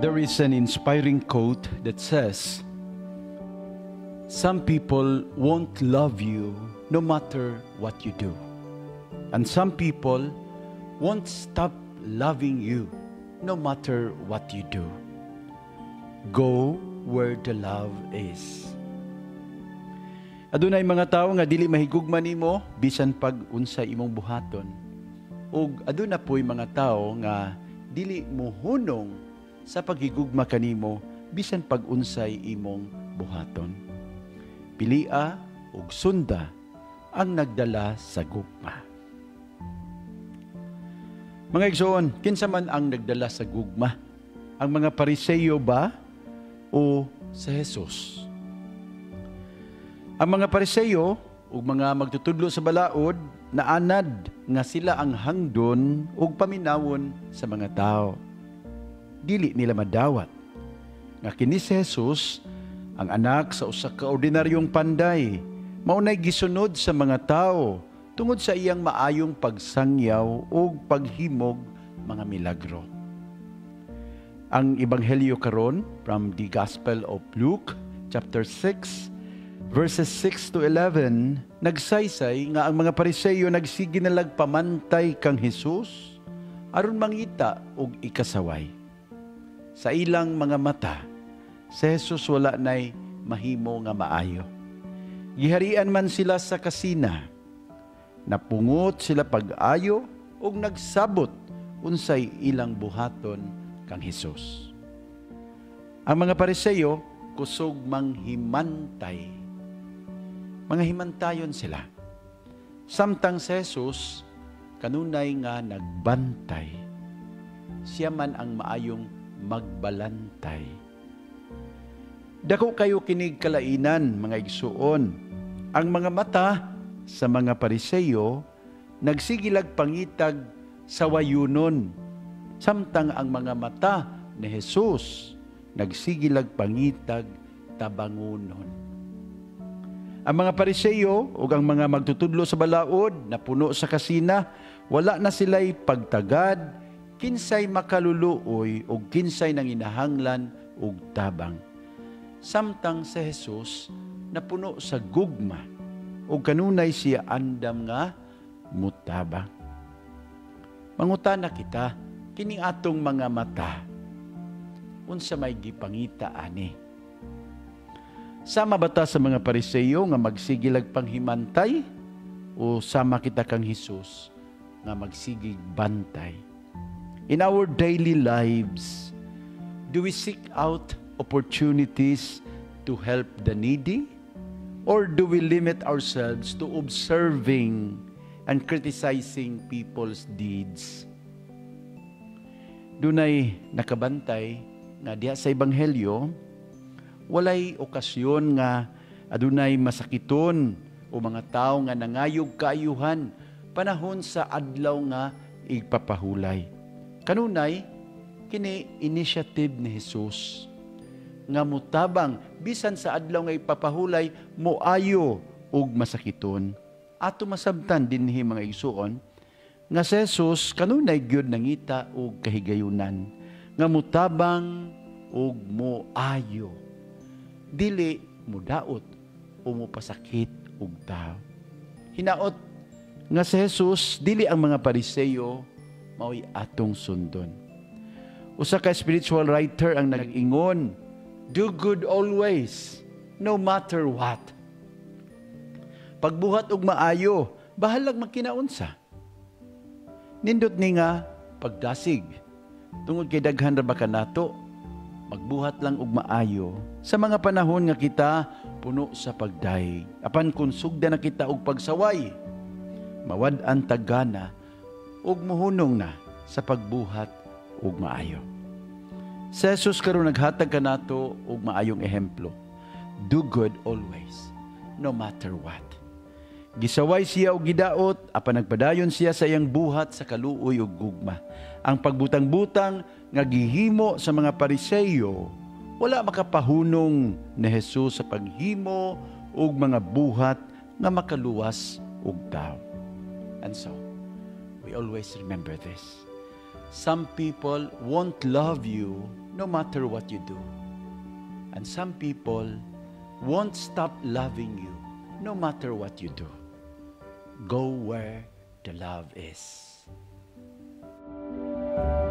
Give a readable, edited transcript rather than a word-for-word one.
There is an inspiring quote that says, "Some people won't love you no matter what you do. And some people won't stop loving you no matter what you do. Go where the love is." Adunay mga tao nga dili mahigugma nimo bisan pag unsay imong buhaton. Ug aduna po'y mga tao nga dili mohunong sa paghigugma kanimo bisan pag unsay imong buhaton. Pilia ug sunda ang nagdala sa gugma. Mga igsoon, kinsa man ang nagdala sa gugma? Ang mga Pariseyo ba o sa Jesus? Ang mga Pariseyo ug mga magtutudlo sa balaod naanad nga sila ang hangdon ug paminawon sa mga tao. Dili nila madawat nga kini si Jesus ang anak sa usa ka ordinaryong panday, maunay gisunod sa mga tao tungod sa iyang maayong pagsangyaw ug paghimog mga milagro. Ang ebanghelyo karon from the Gospel of Luke chapter 6 verses 6 to 11, nagsaysay nga ang mga Pariseyo nagsige na pamantay kang Jesus aron mangita og ikasaway. Sa ilang mga mata, si Jesus wala nay mahimo nga maayo. Giharian man sila sa kasina, napungot sila pag-ayo ug nagsabot unsay ilang buhaton kang Jesus. Ang mga Pariseyo kusog manghimantay. Mga himantayon sila. Samtang si Jesus, kanunay nga nagbantay. Siya man ang maayong magbalantay. Dako kayo kinig kalainan, mga igsuon. Ang mga mata sa mga Pariseyo, nagsigilag pangitag sa wayunon. Samtang ang mga mata ni Jesus, nagsigilag pangitag tabangunon. Ang mga Pariseyo o ang mga magtutudlo sa balaod na puno sa kasina, wala na sila'y pagtagad, kinsay makaluluoy o kinsay nanginahanglan o tabang. Samtang si Jesus na puno sa gugma o kanunay siya andam nga mutabang. Mangutana kita, kining atong mga mata, unsa may gipangita ani? Sama bata sa mga Pariseyo nga magsigilag panghimantay o sama kita kang Jesus nga magsigig bantay? In our daily lives, do we seek out opportunities to help the needy? Or do we limit ourselves to observing and criticizing people's deeds? Dunay nakabantay nga diha sa Ebanghelyo, walay okasyon nga adunay masakiton o mga tao nga nangayog kaayuhan panahon sa adlaw nga igpapahulay. Kanunay, kini initiative ni Jesus nga mutabang bisan sa adlaw nga igpapahulay moayo ug masakiton. Ato masabtan dinhi mga igsuon nga si Jesus kanunay gyud nangita og kahigayunan nga mutabang ug moayo. Dili mudaot o mupasakit og tao. Hinaot nga si Jesus dili ang mga Pariseyo mao'y atong sundon. Usa ka spiritual writer ang nag-ingon, "Do good always, no matter what." Pagbuhat og maayo, bahalag magkinaunsa. Nindot ni nga pagdasig. Tungod kay daghan ra ba kanato, magbuhat lang og maayo sa mga panahon nga kita puno sa pagdaig. Apan kung sugda na kita og pagsaway, mawad-an tagana ug muhunong na sa pagbuhat og maayo. Si Jesus karon naghatag kanato og maayong ehemplo. Do good always, no matter what. Gisaway siya og gidaot, apan nagpadayon siya sa iyang buhat sa kaluoy ug gugma. Ang pagbutang-butang nga gihimo sa mga Pariseyo, wala makapahunong ni Jesus sa paghimo ug mga buhat nga makaluwas og tao. And so, we always remember this. Some people won't love you no matter what you do. And some people won't stop loving you no matter what you do. Go where the love is.